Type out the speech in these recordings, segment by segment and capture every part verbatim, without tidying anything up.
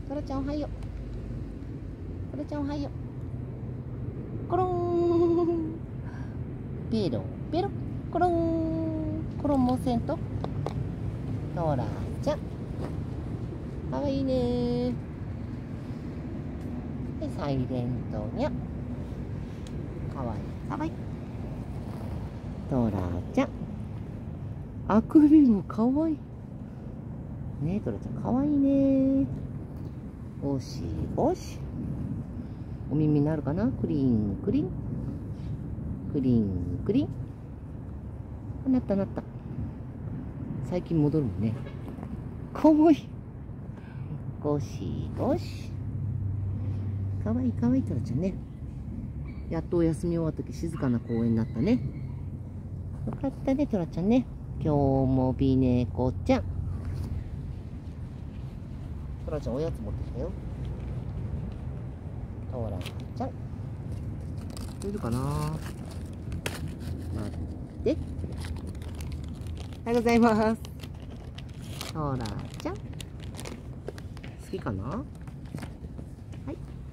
トラちゃんおはよう。トラちゃんおはよう。コロン。ペロペロ。コロン。コロンもせんと。トラちゃん。かわいいね。で、サイレントニャ。かわいい。かわいい。トラちゃん。あくびもかわいい。ねえ、トラちゃんかわいいね。おしおし。お耳になるかな。クリンクリン。クリンクリン。あ、なったなった。最近戻るもんね。かわいい。ゴシゴシ。かわいいかわいいトラちゃんね。やっとお休み終わった時静かな公園になったね。よかったね、トラちゃんね。今日も美猫ちゃん。トラちゃんおやつ持ってきたよ。トラちゃん。いるかな。待って。おはようございます。トラちゃん。好きかな。はい。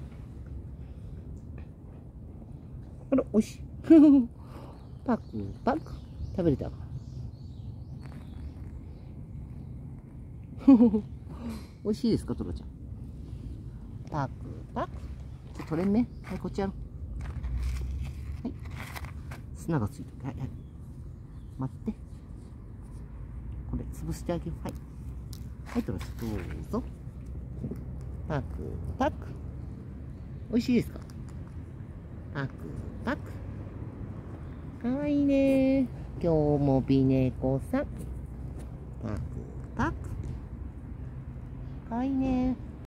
あら、おいしい。パクパク。食べれたかな。おいしいですか、トラちゃん。パクパク。取れんね。はい、こっちやろう。はい。砂がついてる。はい、はい。待って。これ、潰してあげよう。はい。はい、トラちゃん、どうぞ。パクパク。おいしいですか。パクパク。かわいいね。今日も美猫さん。パクパク。かわいいね。